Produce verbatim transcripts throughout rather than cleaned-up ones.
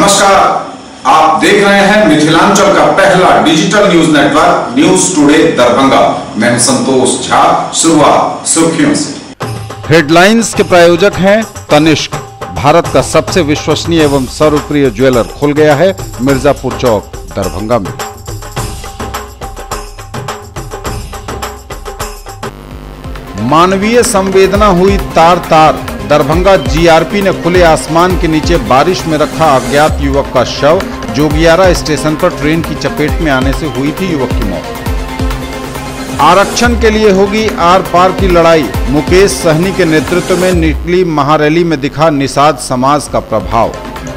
नमस्कार, आप देख रहे हैं मिथिलांचल का पहला digital news network news today Darbhanga. मैं संतोष झा। शुरुआत सुर्खियों से। हेडलाइंस के प्रायोजक हैं तनिष्क। भारत का सबसे विश्वसनीय एवं सर्वप्रिय ज्वेलर खुल गया है मिर्जापुर चौक दरभंगा में। मानवीय संवेदना हुई तार तार। दरभंगा जीआरपी ने खुले आसमान के नीचे बारिश में रखा अज्ञात युवक का शव। जोगियारा स्टेशन पर ट्रेन की चपेट में आने से हुई थी युवक की मौत। आरक्षण के लिए होगी आर पार की लड़ाई। मुकेश सहनी के नेतृत्व में निकली महारैली में दिखा निषाद समाज का प्रभाव।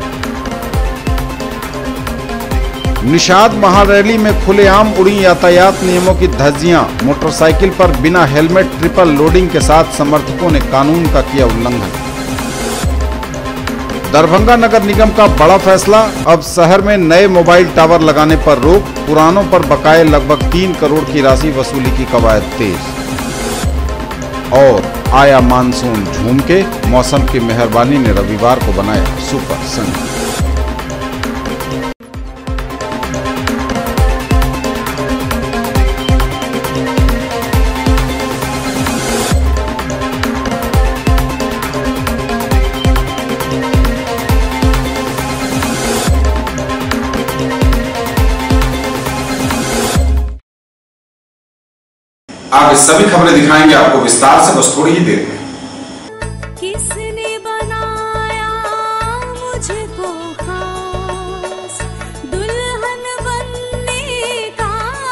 निषाद महारैली में खुलेआम उड़ी यातायात नियमों की धज्जियां। मोटरसाइकिल पर बिना हेलमेट ट्रिपल लोडिंग के साथ समर्थकों ने कानून का किया उल्लंघन। दरभंगा नगर निगम का बड़ा फैसला। अब शहर में नए मोबाइल टावर लगाने पर रोक। पुरानों पर बकाये लगभग तीन करोड़ की राशि वसूली की कवायद तेज। और आया मानसून झूम के। मौसम की मेहरबानी ने रविवार को बनाया सुपर सनी। आगे सभी खबरें दिखाएंगे आपको विस्तार से, बस थोड़ी ही देर में। किसने बनाया मुझको खास, दुल्हन बनने का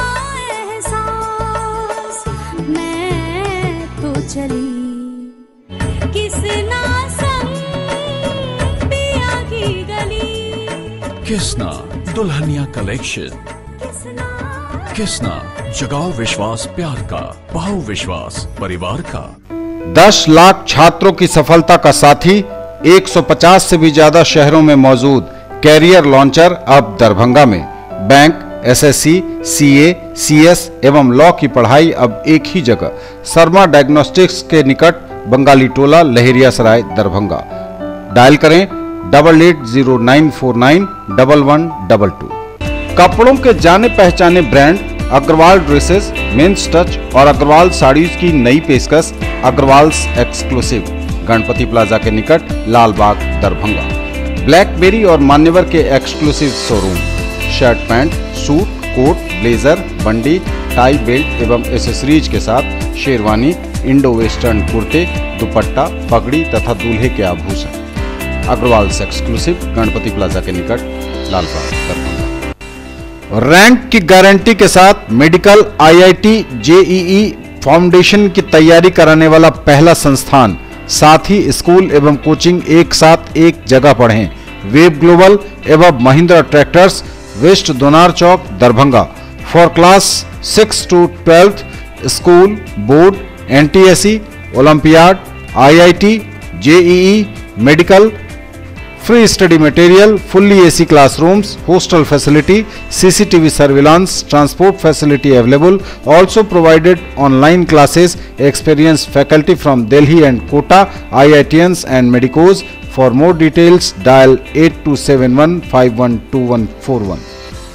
एहसास। मैं तो चली किसना संग पिया की गली। किसना दुल्हनिया कलेक्शन। किसना जगाओ विश्वास प्यार का, पाओ विश्वास परिवार का। दस लाख छात्रों की सफलता का साथी। एक सौ पचास से भी ज्यादा शहरों में मौजूद कैरियर लॉन्चर अब दरभंगा में। बैंक, एसएससी, सीए, सीएस एवं लॉ की पढ़ाई अब एक ही जगह। शर्मा डायग्नोस्टिक्स के निकट बंगाली टोला, लहेरिया सराय, दरभंगा। डायल करें double eight zero nine four nine double one double two. कपड़ों के जाने पहचाने brand Agarwal dresses, men's touch और अग्रवाल साड़ीज की नई पेशकश अग्रवाल्स एक्सक्लूसिव, गणपति प्लाजा के निकट, लालबाग, दरभंगा। ब्लैकबेरी और मान्यवर के exclusive showroom. Shirt pant, suit, coat, blazer, बंडी, टाई, बेल्ट एवं एसेसरीज के साथ शेरवानी, इंडो वेस्टर्न कुर्ते, दुपट्टा, पगड़ी तथा दूल्हे के आभूषण। अग्रवाल्स एक्सक्लूसिव, गणपति प्लाजा के निकट, लालबाग, दरभंगा। रैंक की गारंटी के साथ मेडिकल, आईआईटी, जेईई फाउंडेशन की तैयारी कराने वाला पहला संस्थान। साथ ही स्कूल एवं कोचिंग एक साथ एक जगह पढ़ें। वेब ग्लोबल एवं Mahindra tractors, west Donar Chowk, Darbhanga. For class six to twelfth, school, board, NTSE, olympiad, IIT, JEE, medical, free study material, fully A C classrooms, hostel facility, C C T V surveillance, transport facility available. Also provided online classes, experienced faculty from Delhi and Kota, I I T Ns and medicos. For more details, dial eight two seven one five one two one four one.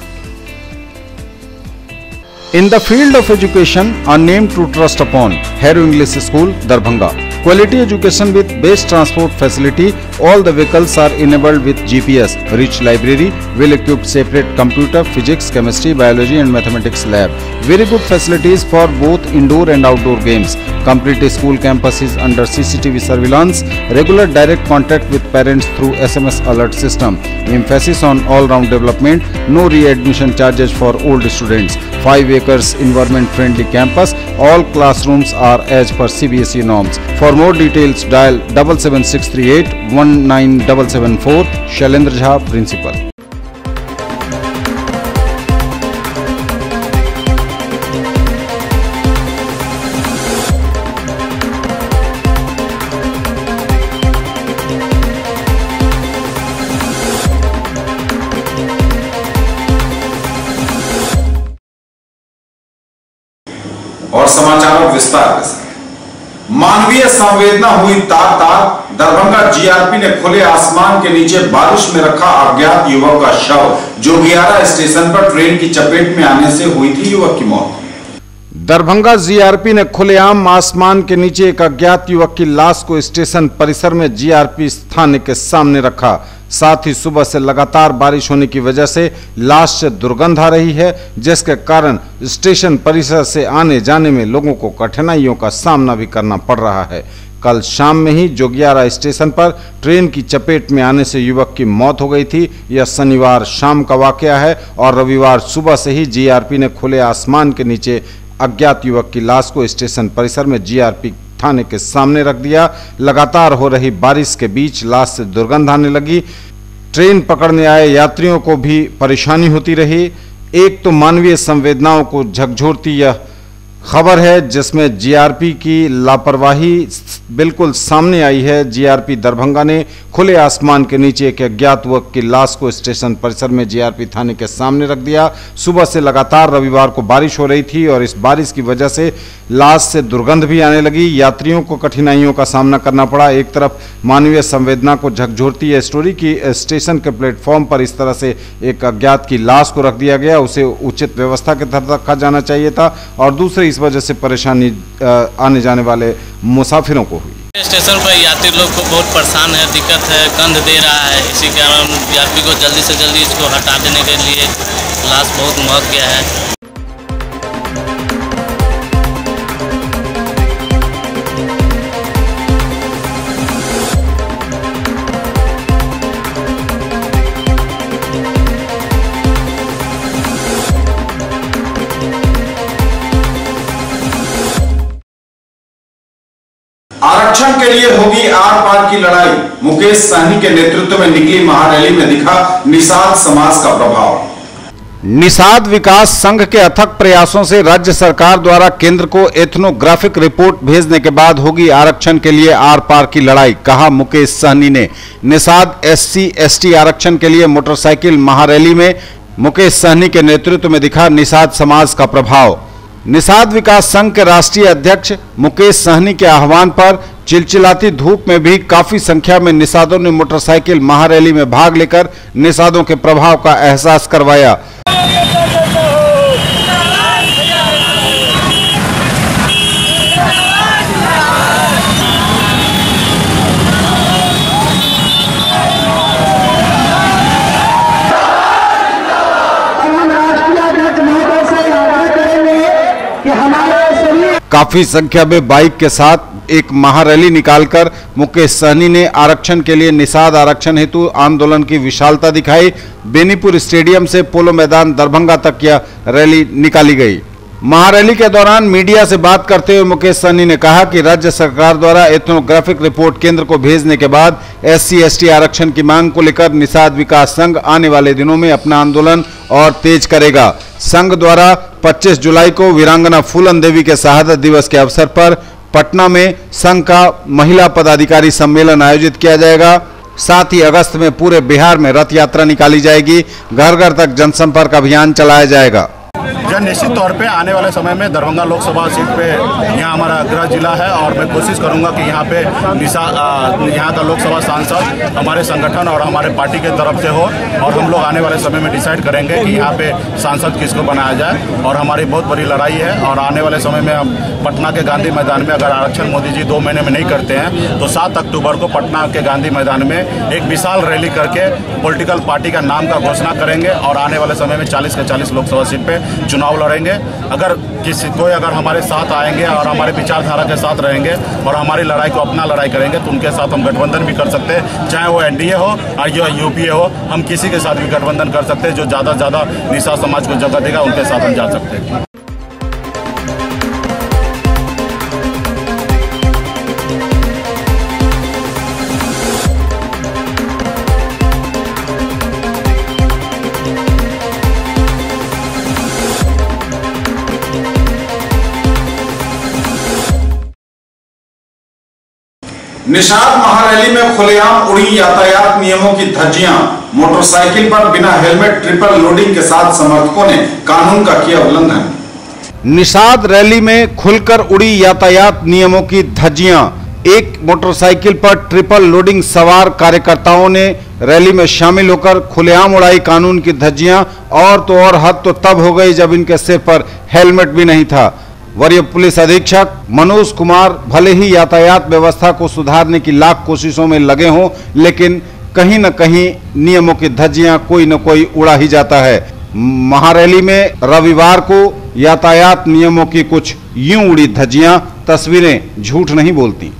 In the field of education, a name to trust upon. Harrow English School, Darbhanga. Quality education with best transport facility. All the vehicles are enabled with G P S. Rich library, well-equipped separate computer, physics, chemistry, biology and mathematics lab. Very good facilities for both indoor and outdoor games. Complete school campus is under C C T V surveillance. Regular direct contact with parents through S M S alert system. Emphasis on all-round development. No readmission charges for old students. Five acres environment-friendly campus. All classrooms are as per C B S E norms. For more details, dial double seven six three eight one nine seven seven four. Shailendra Jha, Principal. और समाचार विस्तार के साथ। मानवीय संवेदना हुई तार तार। दरभंगा जीआरपी ने खुले आसमान के नीचे बारिश में रखा अज्ञात युवक का शव। जोगियारा स्टेशन पर ट्रेन की चपेट में आने से हुई थी युवक की मौत। दरभंगा जीआरपी ने खुलेआम आसमान के नीचे एक अज्ञात युवक की लाश को स्टेशन परिसर में जीआरपी थाने के सामने रखा। साथ ही सुबह से लगातार बारिश होने की वजह से लाश से दुर्गंध आ रही है, जिसके कारण स्टेशन परिसर से आने जाने में लोगों को कठिनाइयों का सामना भी करना पड़ रहा है। कल शाम में ही जोगियारा स्टेशन पर ट्रेन की चपेट में आने से युवक की मौत हो गई थी। यह शनिवार शाम का वाकया है और रविवार सुबह से ही जीआरपी ने खुले आसमान के नीचे अज्ञात युवक की लाश को स्टेशन परिसर में जीआरपी थाने के सामने रख दिया। लगातार हो रही बारिश के बीच लाश से दुर्गंध आने लगी। ट्रेन पकड़ने आए यात्रियों को भी परेशानी होती रही। एक तो मानवीय संवेदनाओं को झकझोरती यह खबर है जिसमें जीआरपी की लापरवाही बिल्कुल सामने आई है। जीआरपी दरभंगा ने खुले आसमान के नीचे एक अज्ञात युवक की लाश को स्टेशन परिसर में जीआरपी थाने के सामने रख दिया। सुबह से लगातार रविवार को बारिश हो रही थी और इस बारिश की वजह से लाश से दुर्गंध भी आने लगी। यात्रियों को कठिनाइयों का सामना करना पड़ा। एक तरफ मानवीय संवेदना को झकझोरती है स्टोरी की स्टेशन के प्लेटफॉर्म पर इस तरह से एक अज्ञात की लाश को रख दिया गया, उसे उचित व्यवस्था के तहत रखा जाना चाहिए था और दूसरी इस वजह से परेशानी आने जाने वाले मुसाफिरों को हुई। स्टेशन पर यात्री लोग को बहुत परेशान है, दिक्कत है, गंध दे रहा है। इसी कारण यात्री को जल्दी से जल्दी इसको हटा देने के लिए लाश बहुत महक गया है। आरक्षण के लिए होगी आर पार की लड़ाई। मुकेश सहनी के नेतृत्व में निकली महारैली में दिखा निषाद समाज का प्रभाव। निषाद विकास संघ के अथक प्रयासों से राज्य सरकार द्वारा केंद्र को एथनोग्राफिक रिपोर्ट भेजने के बाद होगी आरक्षण के लिए आर पार की लड़ाई, कहा मुकेश सहनी ने। निषाद एससी एसटी आरक्षण के लिए मोटरसाइकिल महारैली में मुकेश सहनी के नेतृत्व में दिखा निषाद समाज का प्रभाव। निषाद विकास संघ के राष्ट्रीय अध्यक्ष मुकेश सहनी के आह्वान पर चिलचिलाती धूप में भी काफी संख्या में निषादों ने मोटरसाइकिल महारैली में भाग लेकर निषादों के प्रभाव का एहसास करवाया। काफी संख्या में बाइक के साथ एक महारैली निकालकर मुकेश सहनी ने आरक्षण के लिए निषाद आरक्षण हेतु आंदोलन की विशालता दिखाई। बेनीपुर स्टेडियम से पोलो मैदान दरभंगा तक यह रैली निकाली गई। महारैली के दौरान मीडिया से बात करते हुए मुकेश सहनी ने कहा कि राज्य सरकार द्वारा एथनोग्राफिक रिपोर्ट केंद्र को भेजने के बाद एससी एसटी आरक्षण की मांग को लेकर निषाद विकास संघ आने वाले दिनों में अपना आंदोलन और तेज करेगा। संघ द्वारा पच्चीस जुलाई को वीरांगना फूलन देवी के शहादत दिवस के अवसर पर पटना में संघ का महिला पदाधिकारी सम्मेलन आयोजित किया जाएगा। साथ ही अगस्त में पूरे बिहार में रथ यात्रा निकाली जाएगी। घर घर तक जनसंपर्क अभियान चलाया जाएगा। जन निश्चित तौर पे आने वाले समय में दरभंगा लोकसभा सीट पे यहाँ हमारा गृह जिला है और मैं कोशिश करूंगा कि यहाँ पे यहाँ का लोकसभा सांसद हमारे संगठन और हमारे पार्टी के तरफ से हो और हम लोग आने वाले समय में डिसाइड करेंगे कि यहाँ पे सांसद किसको बनाया जाए। और हमारी बहुत बड़ी लड़ाई है और आने वाले समय में हम पटना के गांधी मैदान में अगर आरक्षण मोदी जी दो महीने में नहीं करते हैं तो सात अक्टूबर को पटना के गांधी मैदान में एक विशाल रैली करके पॉलिटिकल पार्टी का नाम का घोषणा करेंगे और आने वाले समय में चालीस के चालीस लोकसभा सीट पे चुनाव लड़ेंगे। अगर किसी कोई अगर हमारे साथ आएंगे और हमारे विचारधारा के साथ रहेंगे और हमारी लड़ाई को अपना लड़ाई करेंगे तो उनके साथ हम गठबंधन भी कर सकते हैं, चाहे वो एनडीए हो और यूपीए हो, हम किसी के साथ भी गठबंधन कर सकते हैं। जो ज़्यादा से ज़्यादा निषाद समाज को जगह देगा उनके साथ हम जा सकते हैं। निषाद महारैली में खुलेआम उड़ी यातायात नियमों की धज्जियां। मोटरसाइकिल पर बिना हेलमेट ट्रिपल लोडिंग के साथ समर्थकों ने कानून का किया उल्लंघन। निषाद रैली में खुलकर उड़ी यातायात नियमों की धज्जियां। एक मोटरसाइकिल पर ट्रिपल लोडिंग सवार कार्यकर्ताओं ने रैली में शामिल होकर खुलेआम उड़ाई कानून की धज्जियां। और तो और हद तो तब हो गई जब इनके सिर पर हेलमेट भी नहीं था। वरीय पुलिस अधीक्षक मनोज कुमार भले ही यातायात व्यवस्था को सुधारने की लाख कोशिशों में लगे हों, लेकिन कहीं न कहीं नियमों की धज्जियां कोई न कोई उड़ा ही जाता है। महारैली में रविवार को यातायात नियमों की कुछ यूं उड़ी धज्जियां, तस्वीरें झूठ नहीं बोलती।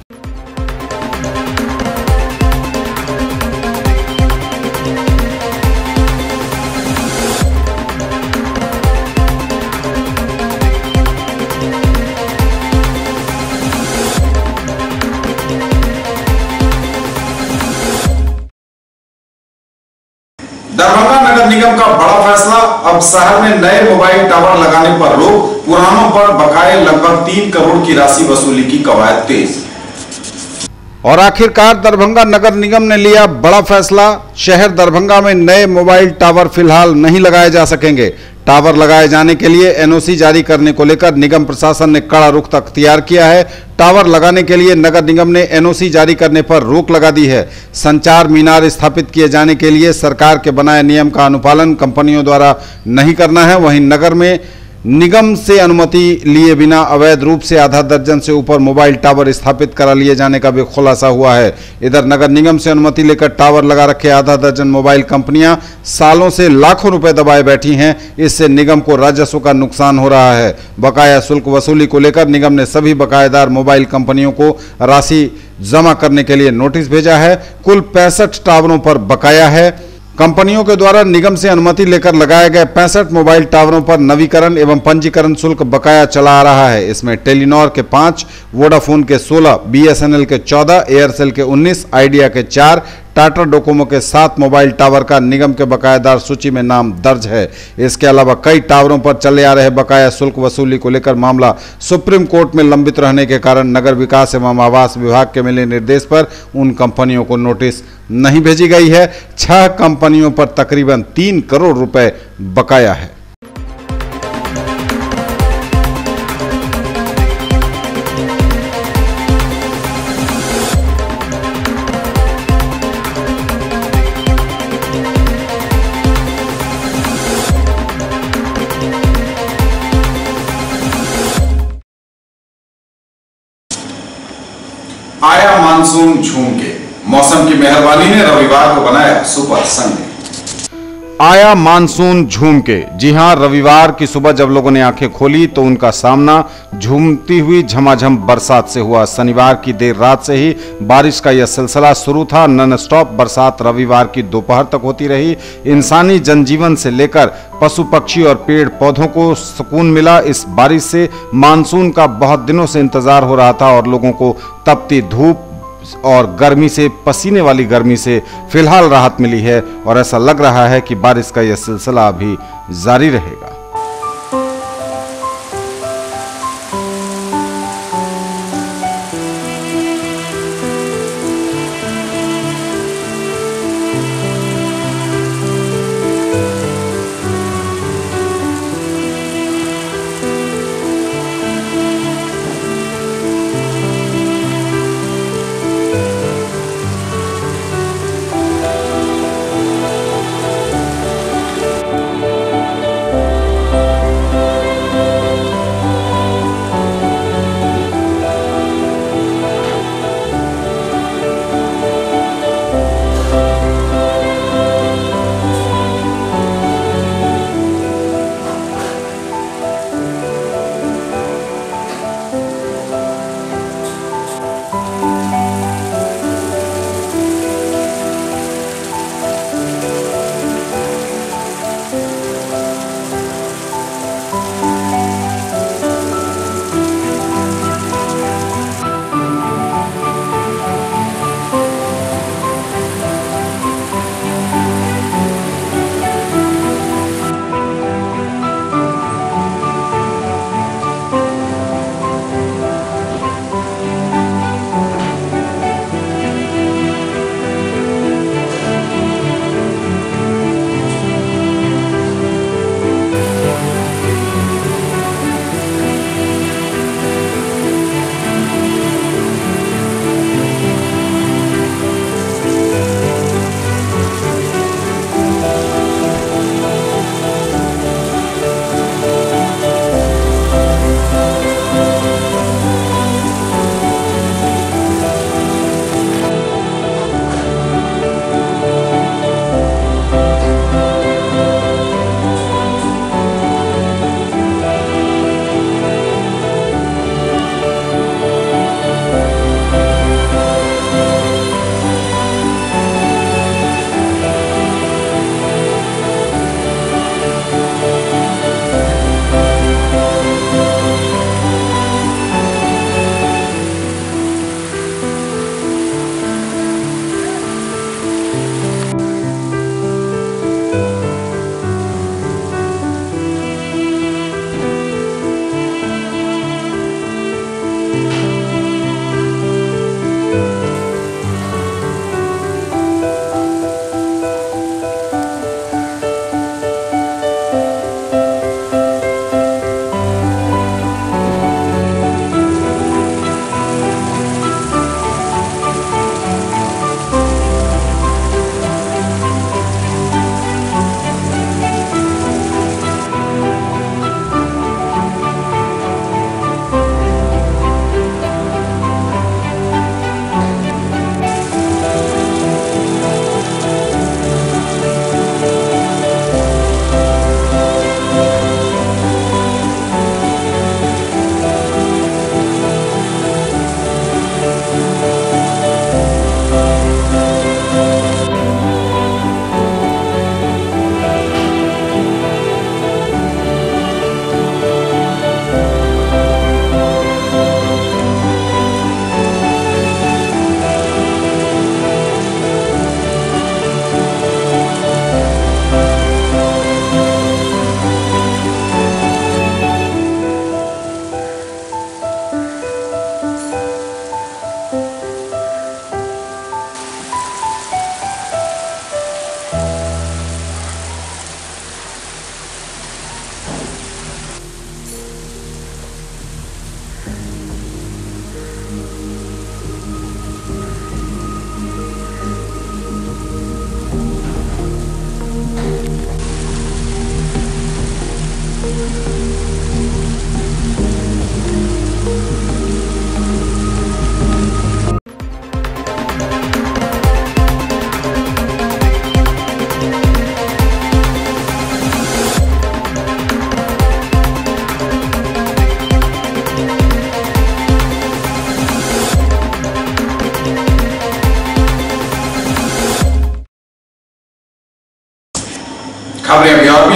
दरभंगा नगर निगम का बड़ा फैसला, अब शहर में नए मोबाइल टावर लगाने पर रोक, पुरानों पर बकाए लगभग तीन करोड़ की राशि वसूली की कवायद तेज। और आखिरकार दरभंगा नगर निगम ने लिया बड़ा फैसला। शहर दरभंगा में नए मोबाइल टावर फिलहाल नहीं लगाए जा सकेंगे। टावर लगाए जाने के लिए एनओसी जारी करने को लेकर निगम प्रशासन ने कड़ा रुख अख्तियार किया है। टावर लगाने के लिए नगर निगम ने एनओसी जारी करने पर रोक लगा दी है। संचार मीनार स्थापित किए जाने के लिए सरकार के बनाए नियम का अनुपालन कंपनियों द्वारा नहीं करना है। वहीं नगर में निगम से अनुमति लिए बिना अवैध रूप से आधा दर्जन से ऊपर मोबाइल टावर स्थापित करा लिए जाने का भी खुलासा हुआ है। इधर नगर निगम से अनुमति लेकर टावर लगा रखे आधा दर्जन मोबाइल कंपनियां सालों से लाखों रुपए दबाए बैठी हैं। इससे निगम को राजस्व का नुकसान हो रहा है। बकाया शुल्क वसूली को लेकर निगम ने सभी बकायेदार मोबाइल कंपनियों को राशि जमा करने के लिए नोटिस भेजा है। कुल पैंसठ टावरों पर बकाया है। कंपनियों के द्वारा निगम से अनुमति लेकर लगाए गए पैंसठ मोबाइल टावरों पर नवीकरण एवं पंजीकरण शुल्क बकाया चला आ रहा है। इसमें टेलीनॉर के पांच, वोडाफोन के सोलह, बीएसएनएल के चौदह, एयरसेल के उन्नीस, आइडिया के चार, टाटा डोकोमो के सात मोबाइल टावर का निगम के बकायेदार सूची में नाम दर्ज है। इसके अलावा कई टावरों पर चले आ रहे बकाया शुल्क वसूली को लेकर मामला सुप्रीम कोर्ट में लंबित रहने के कारण नगर विकास एवं आवास विभाग के मिले निर्देश पर उन कंपनियों को नोटिस नहीं भेजी गई है। छह कंपनियों पर तकरीबन तीन करोड़ रुपए बकाया है। आया मानसून झूम के, मौसम की मेहरबानी ने रविवार को बनाया सुपर संडे। आया मानसून झूम के। जी हां, रविवार की सुबह जब लोगों ने आंखें खोली तो उनका सामना झूमती हुई झमाझम बरसात से हुआ। शनिवार की देर रात से ही बारिश का यह सिलसिला शुरू था। नॉन स्टॉप बरसात रविवार की दोपहर तक होती रही। इंसानी जनजीवन से लेकर पशु पक्षी और पेड़ पौधों को सुकून मिला। इस बारिश से मानसून का बहुत दिनों से इंतजार हो रहा था और लोगों को तपती धूप और गर्मी से, पसीने वाली गर्मी से फिलहाल राहत मिली है और ऐसा लग रहा है कि बारिश का यह सिलसिला अभी जारी रहेगा।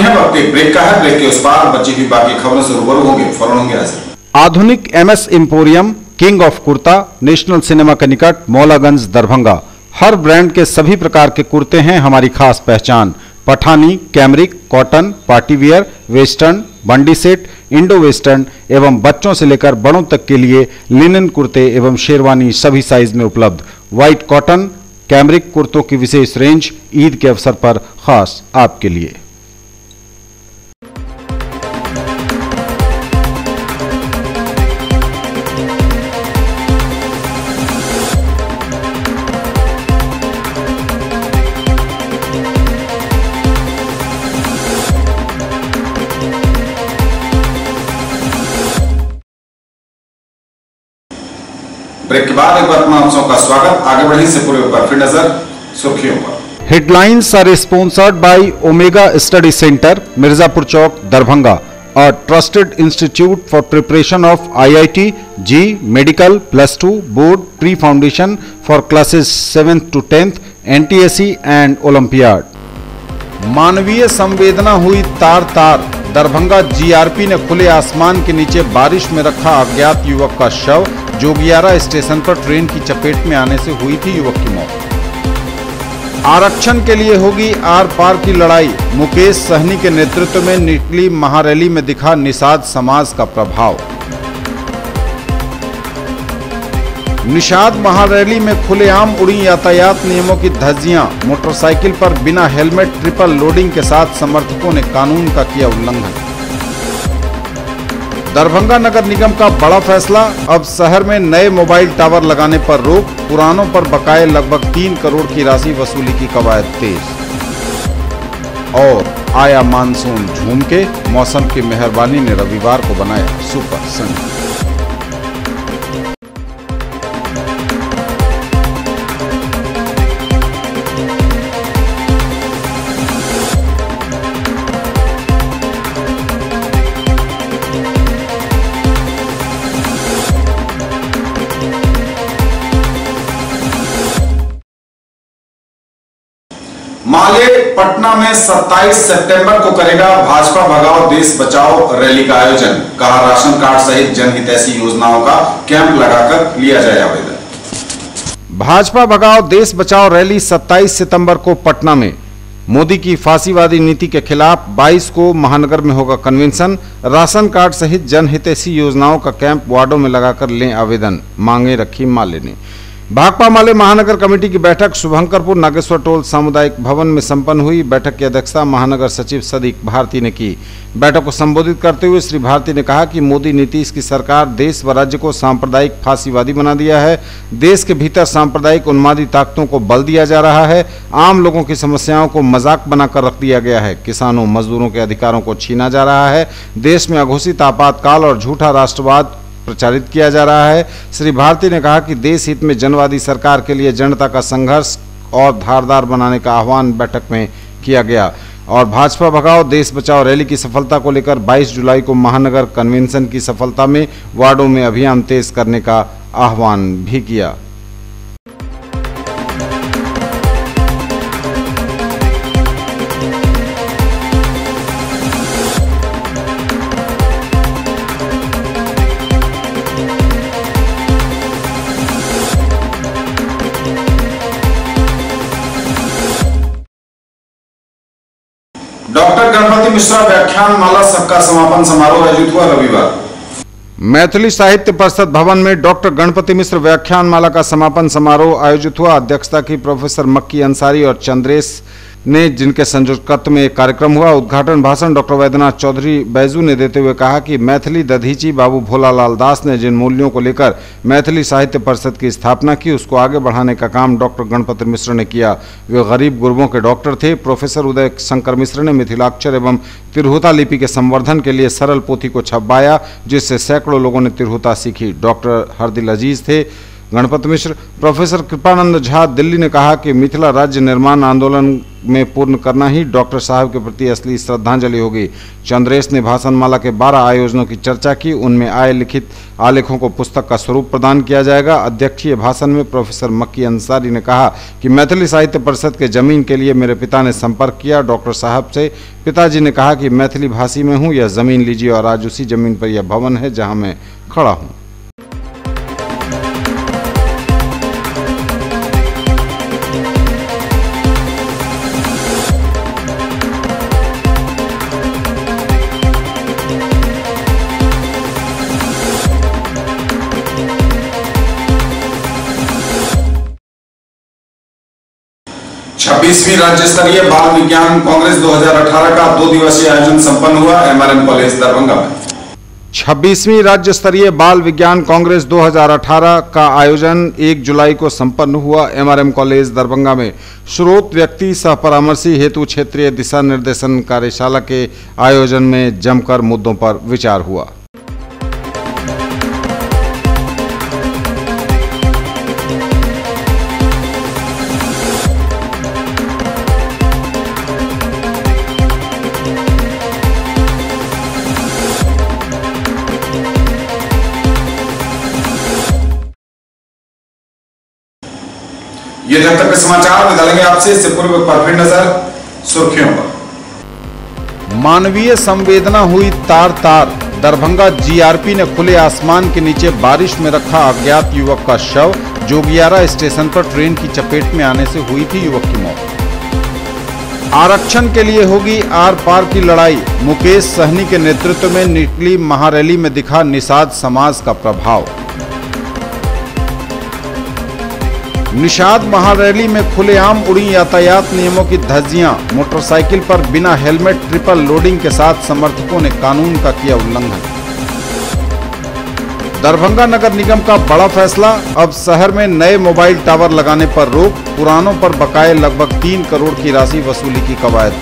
है वक्त एक ब्रेक का है। ब्रेक के उस पार बची हुई बाकी खबरों से रूबरू होंगे, फौरन होंगे हाजिर। Adhunik MS emporium, king of kurta, national cinema के निकट, मौलागंज, दरभंगा। हर ब्रांड के सभी प्रकार के कुर्ते हैं हमारी खास पहचान। Pathani, cambric, cotton, party wear, western, बंडी सेट, इंडो वेस्टर्न एवं बच्चों से लेकर बड़ों तक के लिए लिनन कुर्ते एवं शेरवानी सभी साइज में उपलब्ध। व्हाइट कॉटन, कैमरिक कुर्तों की विशेष रेंज ईद के अवसर पर खास आपके लिए। ब्रेक के बाद एक बार तमाम दर्शकों का स्वागत। आगे बढ़ने से पूर्व पर फिर नजर सुर्खियों पर। Headlines are sponsored by Omega study centre, Mirzapur Chowk, Darbhanga, a trusted institute for preparation of I I T, G, medical, plus two, board, pre-foundation for classes seventh to tenth, N T S C and Olympiad। मानवीय संवेदना हुई तार तार, Darbhanga GRP ने खुले आसमान के नीचे बारिश में रखा अज्ञात युवक का शव। जोगियारा स्टेशन पर ट्रेन की चपेट में आने से हुई थी युवक की मौत। आरक्षण के लिए होगी आर पार की लड़ाई, मुकेश सहनी के नेतृत्व में निकली महारैली में दिखा निषाद समाज का प्रभाव। निषाद महारैली में खुलेआम उड़ी यातायात नियमों की धज्जियां, मोटरसाइकिल पर बिना हेलमेट ट्रिपल लोडिंग के साथ समर्थकों ने कानून का किया उल्लंघन। दरभंगा नगर निगम का बड़ा फैसला, अब शहर में नए मोबाइल टावर लगाने पर रोक, पुरानों पर बकाये लगभग तीन करोड़ की राशि वसूली की कवायद तेज। और आया मानसून झूम के, मौसम की मेहरबानी ने रविवार को बनाया सुपर संडे। माले पटना में सत्ताईस सितंबर को करेगा भाजपा भगाओ देश बचाओ रैली का आयोजन। कहा राशन कार्ड सहित जनहितैषी योजनाओं का कैंप लगाकर लिया जाए आवेदन। भाजपा भगाओ देश बचाओ रैली सत्ताईस सितंबर को पटना में। मोदी की फांसीवादी नीति के खिलाफ बाईस को महानगर में होगा कन्वेंशन। राशन कार्ड सहित जनहितैषी योजनाओं का कैंप वार्डों में लगाकर लें आवेदन, मांगे रखी माले ने। भाकपा माले महानगर कमेटी की बैठक शुभंकरपुर नागेश्वर टोल सामुदायिक भवन में संपन्न हुई। बैठक की अध्यक्षता महानगर सचिव सदीक भारती ने की। बैठक को संबोधित करते हुए श्री भारती ने कहा कि मोदी नीतीश की सरकार देश व राज्य को सांप्रदायिक फांसीवादी बना दिया है। देश के भीतर सांप्रदायिक उन्मादी ताकतों को बल दिया जा रहा है। आम लोगों की समस्याओं को मजाक बनाकर रख दिया गया है। किसानों मजदूरों के अधिकारों को छीना जा रहा है। देश में अघोषित आपातकाल और झूठा राष्ट्रवाद प्रचारित किया जा रहा है। श्री भारती ने कहा कि देश हित में जनवादी सरकार के लिए जनता का संघर्ष और धारदार बनाने का आह्वान बैठक में किया गया। और भाजपा भगाओ देश बचाओ रैली की सफलता को लेकर बाईस जुलाई को महानगर कन्वेंशन की सफलता में वार्डों में अभियान तेज करने का आह्वान भी किया। डॉक्टर गणपति मिश्रा व्याख्यान माला सबका समापन समारोह आयोजित हुआ रविवार। मैथिली साहित्य परिषद भवन में डॉक्टर गणपति मिश्र व्याख्यान माला का समापन समारोह आयोजित हुआ। अध्यक्षता की प्रोफेसर मक्की अंसारी और चंद्रेश ने, जिनके संयोजकत्व में एक कार्यक्रम हुआ। उद्घाटन भाषण डॉक्टर वैद्यनाथ चौधरी बैजू ने देते हुए कहा कि मैथिली दधीची बाबू भोलालाल दास ने जिन मूल्यों को लेकर मैथिली साहित्य परिषद की स्थापना की, उसको आगे बढ़ाने का काम डॉक्टर गणपति मिश्र ने किया। वे गरीब गुरबों के डॉक्टर थे। प्रोफेसर उदय शंकर मिश्र ने मिथिलाक्षर एवं तिरहुता लिपि के संवर्धन के लिए सरल पोथी को छपवाया, जिससे सैकड़ों लोगों ने तिरहुता सीखी। डॉक्टर हरदिल अजीज थे। गणपत मिश्र। प्रोफेसर कृपानंद झा दिल्ली ने कहा कि मिथिला राज्य निर्माण आंदोलन में पूर्ण करना ही डॉक्टर साहब के प्रति असली श्रद्धांजलि होगी। चंद्रेश ने भाषणमाला के बारह आयोजनों की चर्चा की। उनमें आए लिखित आलेखों को पुस्तक का स्वरूप प्रदान किया जाएगा। अध्यक्षीय भाषण में प्रोफेसर मक्की अंसारी ने कहा कि मैथिली साहित्य परिषद के जमीन के लिए मेरे पिता ने संपर्क किया। डॉक्टर साहब से पिताजी ने कहा कि मैथिली भाषी में हूँ, यह जमीन लीजिए, और आज उसी जमीन पर यह भवन है जहाँ मैं खड़ा हूँ। छब्बीसवीं राज्य स्तरीय बाल विज्ञान कांग्रेस दो हज़ार अठारह का दो दिवसीय आयोजन संपन्न हुआ एमआरएम कॉलेज दरभंगा में। छब्बीसवीं राज्य स्तरीय बाल विज्ञान कांग्रेस दो हज़ार अठारह का आयोजन एक जुलाई को संपन्न हुआ एमआरएम कॉलेज दरभंगा में। स्रोत व्यक्ति सह परामर्शी हेतु क्षेत्रीय दिशा निर्देशन कार्यशाला के आयोजन में जमकर मुद्दों पर विचार हुआ। ये जब तक के समाचार बदलेंगे आपसे, इससे पूर्व पर फिर नजर सुर्खियों पर। मानवीय संवेदना हुई तार तार। दरभंगा जीआरपी ने खुले आसमान के नीचे बारिश में रखा अज्ञात युवक का शव। जोगियारा स्टेशन पर ट्रेन की चपेट में आने से हुई थी युवक की मौत। आरक्षण के लिए होगी आर पार की लड़ाई। मुकेश सहनी के नेतृत्व में निकली महारैली में दिखा निषाद समाज का प्रभाव। निषाद महारैली में खुलेआम उड़ी यातायात नियमों की धज्जियां। मोटरसाइकिल पर बिना हेलमेट ट्रिपल लोडिंग के साथ समर्थकों ने कानून का किया उल्लंघन। दरभंगा नगर निगम का बड़ा फैसला, अब शहर में नए मोबाइल टावर लगाने पर रोक। पुरानों पर बकाये लगभग तीन करोड़ की राशि वसूली की कवायद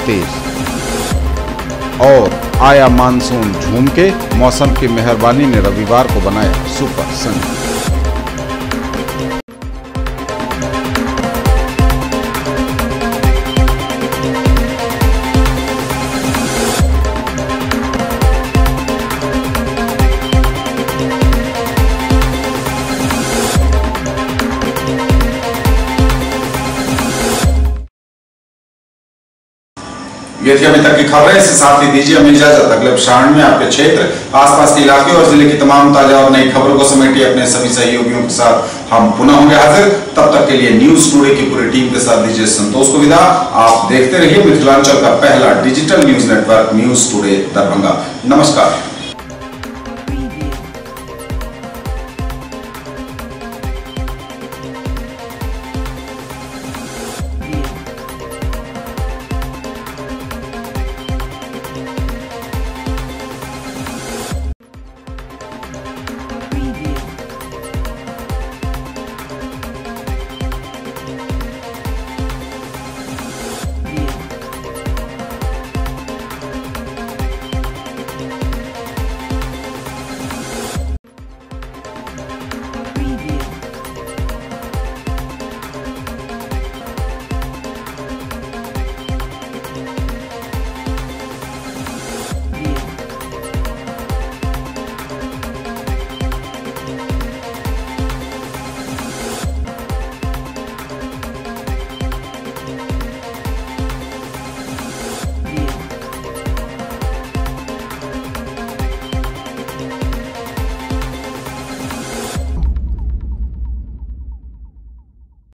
तेज। और आया मानसून झूम के, मौसम की मेहरबानी ने रविवार को बनाया सुपर संडे। ये थी अभी तक की खबरें। इसके साथ ही दीजिए हमें इजाजत। अगले प्रसारण में आपके क्षेत्र, आसपास के इलाके और जिले की तमाम ताजा और नई खबरों को समेटे अपने सभी सहयोगियों के साथ हम पुनः होंगे हाजिर। तब तक के लिए न्यूज टुडे की पूरी टीम के साथ दीजिए संतोष को विदा। आप देखते रहिए मिथिलांचल का पहला digital news network news today Darbhanga. नमस्कार।